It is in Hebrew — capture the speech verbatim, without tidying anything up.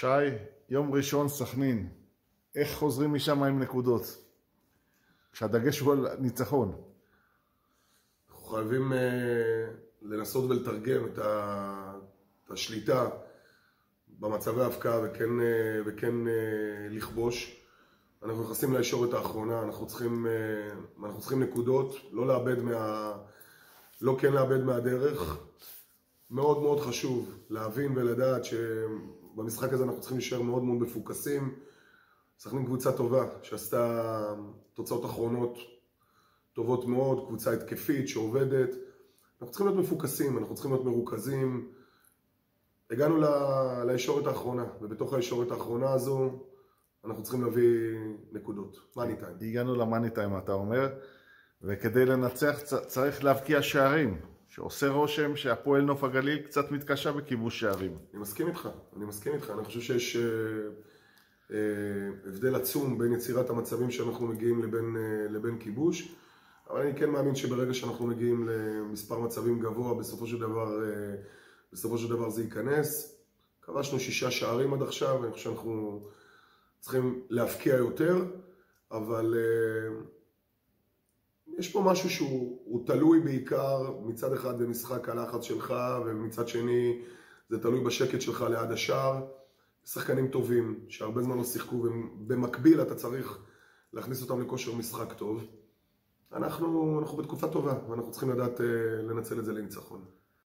שי, יום ראשון סכנין, איך חוזרים משם עם נקודות? כשהדגש הוא על ניצחון. אנחנו חייבים uh, לנסות ולתרגם את, ה... את השליטה במצבי ההפקעה וכן, uh, וכן uh, לכבוש. אנחנו נכנסים לישורת האחרונה, אנחנו צריכים, uh, אנחנו צריכים נקודות, לא לאבד מה... לא כן לאבד מהדרך. מאוד מאוד חשוב להבין ולדעת שבמשחק הזה אנחנו צריכים להישאר מאוד מאוד מפוקסים. סכנין קבוצה טובה שעשתה תוצאות אחרונות טובות מאוד, קבוצה התקפית שעובדת. אנחנו צריכים להיות מפוקסים, אנחנו צריכים להיות מרוכזים. הגענו לישורת האחרונה, ובתוך הישורת האחרונה הזו אנחנו צריכים להביא נקודות. מאני טיים. הגענו למאני טיים, אתה אומר, וכדי לנצח צריך להבקיע שערים. שעושה רושם שהפועל נוף הגליל קצת מתקשה בכיבוש שערים. אני מסכים איתך, אני מסכים איתך. אני חושב שיש אה, אה, הבדל עצום בין יצירת המצבים שאנחנו מגיעים לבין, אה, לבין כיבוש. אבל אני כן מאמין שברגע שאנחנו מגיעים למספר מצבים גבוה, בסופו של דבר, אה, בסופו של דבר זה ייכנס. כבשנו שישה שערים עד עכשיו, אני חושב שאנחנו צריכים להפקיע יותר, אבל... אה, יש פה משהו שהוא תלוי בעיקר מצד אחד במשחק הלחץ שלך, ומצד שני זה תלוי בשקט שלך ליד השער. שחקנים טובים שהרבה זמן לא שיחקו, ובמקביל אתה צריך להכניס אותם לכושר משחק טוב. אנחנו, אנחנו בתקופה טובה, ואנחנו צריכים לדעת לנצל את זה לניצחון.